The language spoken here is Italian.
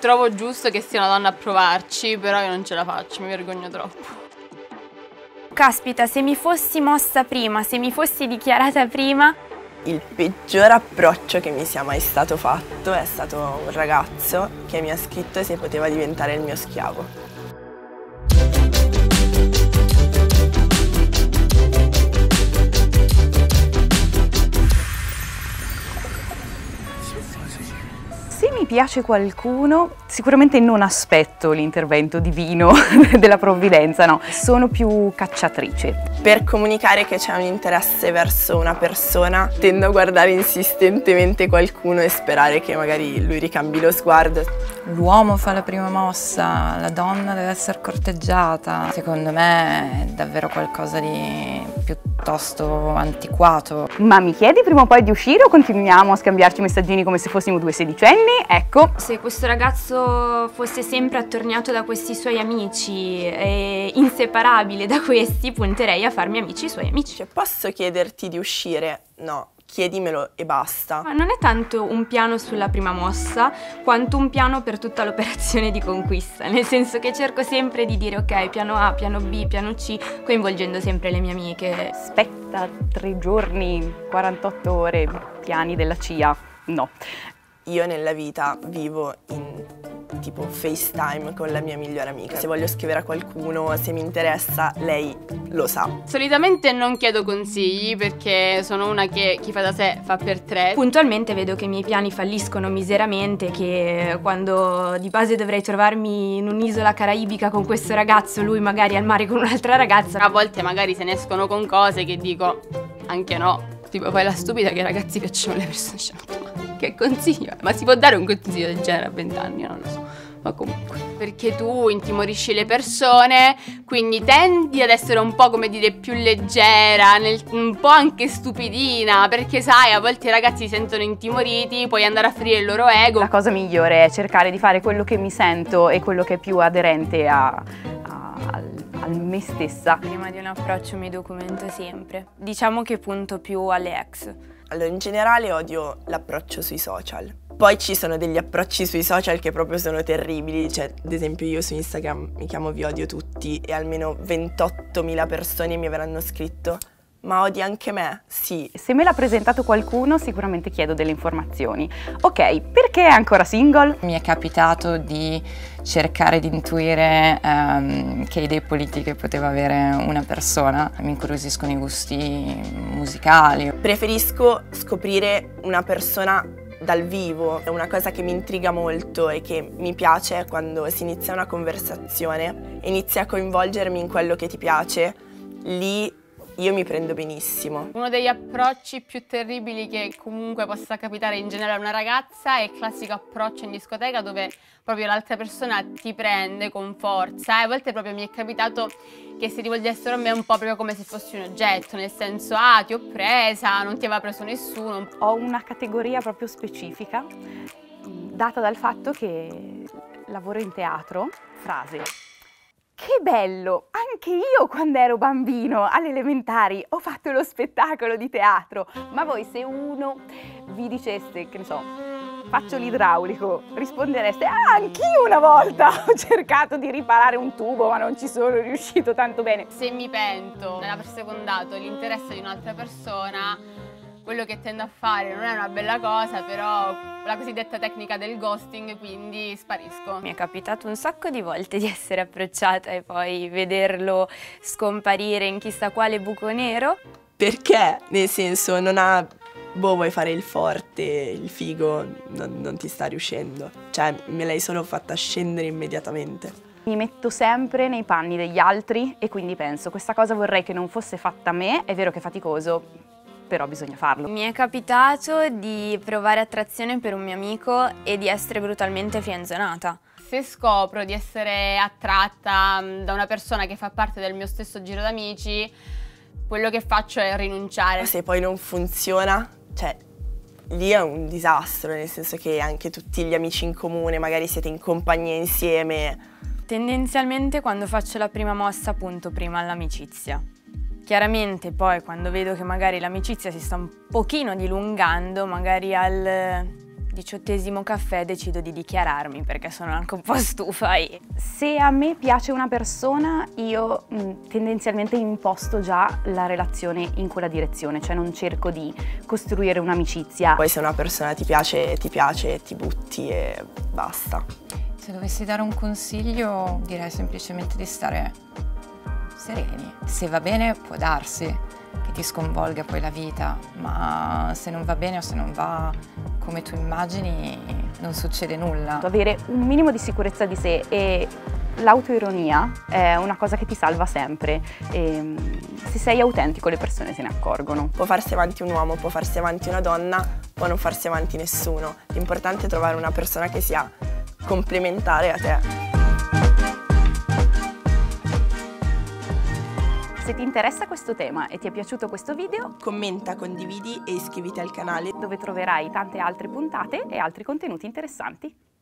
trovo giusto che sia una donna a provarci, però io non ce la faccio, mi vergogno troppo. Caspita, se mi fossi mossa prima, se mi fossi dichiarata prima. Il peggior approccio che mi sia mai stato fatto è stato un ragazzo che mi ha scritto se poteva diventare il mio schiavo. Se mi piace qualcuno, sicuramente non aspetto l'intervento divino della provvidenza, no, sono più cacciatrice. Per comunicare che c'è un interesse verso una persona, tendo a guardare insistentemente qualcuno e sperare che magari lui ricambi lo sguardo. L'uomo fa la prima mossa, la donna deve essere corteggiata. Secondo me è davvero qualcosa di piuttosto antiquato. Ma mi chiedi prima o poi di uscire o continuiamo a scambiarci messaggini come se fossimo due sedicenni? Ecco. Se questo ragazzo fosse sempre attorniato da questi suoi amici e inseparabile da questi, punterei a farmi amici i suoi amici. Cioè, posso chiederti di uscire? No, chiedimelo e basta. Ma non è tanto un piano sulla prima mossa, quanto un piano per tutta l'operazione di conquista, nel senso che cerco sempre di dire ok, piano A, piano B, piano C, coinvolgendo sempre le mie amiche. Aspetta 3 giorni, 48 ore, piani della CIA, no. Io nella vita vivo in tipo FaceTime con la mia migliore amica. Se voglio scrivere a qualcuno, se mi interessa, lei lo sa. Solitamente non chiedo consigli perché sono una che chi fa da sé fa per tre. Puntualmente vedo che i miei piani falliscono miseramente, che quando di base dovrei trovarmi in un'isola caraibica con questo ragazzo, lui magari al mare con un'altra ragazza. A volte magari se ne escono con cose che dico anche no. Tipo fai la stupida che ai ragazzi piacciono le persone scelte. Che consiglio? Ma si può dare un consiglio del genere a 20 anni? Non lo so. Ma comunque. Perché tu intimorisci le persone, quindi tendi ad essere un po', come dire, più leggera, un po' anche stupidina, perché sai, a volte i ragazzi si sentono intimoriti, puoi andare a ferire il loro ego. La cosa migliore è cercare di fare quello che mi sento e quello che è più aderente a me stessa. Prima di un approccio mi documento sempre. Diciamo che punto più alle ex. Allora, in generale odio l'approccio sui social. Poi ci sono degli approcci sui social che proprio sono terribili, cioè ad esempio io su Instagram mi chiamo Vi Odio Tutti e almeno 28.000 persone mi avranno scritto ma odi anche me? Sì. Se me l'ha presentato qualcuno sicuramente chiedo delle informazioni. Ok, perché è ancora single? Mi è capitato di cercare di intuire che idee politiche poteva avere una persona. Mi incuriosiscono i gusti musicali. Preferisco scoprire una persona dal vivo. È una cosa che mi intriga molto e che mi piace quando si inizia una conversazione e inizi a coinvolgermi in quello che ti piace, lì io mi prendo benissimo. Uno degli approcci più terribili che comunque possa capitare in generale a una ragazza è il classico approccio in discoteca dove proprio l'altra persona ti prende con forza. E a volte proprio mi è capitato che si rivolgessero a me un po' proprio come se fossi un oggetto, nel senso ti ho presa, non ti aveva preso nessuno. Ho una categoria proprio specifica data dal fatto che lavoro in teatro. Frase. Che bello! Anche io quando ero bambino alle elementari ho fatto lo spettacolo di teatro. Ma voi se uno vi dicesse, che ne so, faccio l'idraulico, rispondereste anch'io una volta ho cercato di riparare un tubo ma non ci sono riuscito tanto bene. Se mi pento nell'aver secondato l'interesse di un'altra persona, quello che tendo a fare non è una bella cosa, però la cosiddetta tecnica del ghosting, quindi sparisco. Mi è capitato un sacco di volte di essere approcciata e poi vederlo scomparire in chissà quale buco nero. Perché? Nel senso, non ha... vuoi fare il forte, il figo, non ti sta riuscendo. Cioè, me l'hai solo fatta scendere immediatamente. Mi metto sempre nei panni degli altri e quindi penso, questa cosa vorrei che non fosse fatta a me, è vero che è faticoso, però bisogna farlo. Mi è capitato di provare attrazione per un mio amico e di essere brutalmente friendzonata. Se scopro di essere attratta da una persona che fa parte del mio stesso giro d'amici, quello che faccio è rinunciare. Se poi non funziona, cioè lì è un disastro, nel senso che anche tutti gli amici in comune, magari siete in compagnia insieme. Tendenzialmente quando faccio la prima mossa punto prima all'amicizia. Chiaramente poi quando vedo che magari l'amicizia si sta un pochino dilungando, magari al 18° caffè decido di dichiararmi perché sono anche un po' stufa. Se a me piace una persona, io tendenzialmente imposto già la relazione in quella direzione, cioè non cerco di costruire un'amicizia. Poi se una persona ti piace, ti butti e basta. Se dovessi dare un consiglio, direi semplicemente di stare sereni. Se va bene, può darsi che ti sconvolga poi la vita, ma se non va bene o se non va come tu immagini, non succede nulla. Avere un minimo di sicurezza di sé e l'autoironia è una cosa che ti salva sempre. E se sei autentico le persone se ne accorgono. Può farsi avanti un uomo, può farsi avanti una donna, può non farsi avanti nessuno. L'importante è trovare una persona che sia complementare a te. Se ti interessa questo tema e ti è piaciuto questo video, Commenta, condividi e iscriviti al canale, dove troverai tante altre puntate e altri contenuti interessanti.